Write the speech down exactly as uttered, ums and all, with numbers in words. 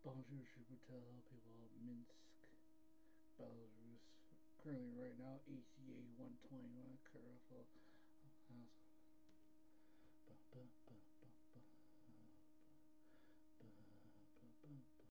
Bonjour, Chupatel, people of Minsk, Belarus. Currently, right now, A C A one twenty-one, Karafel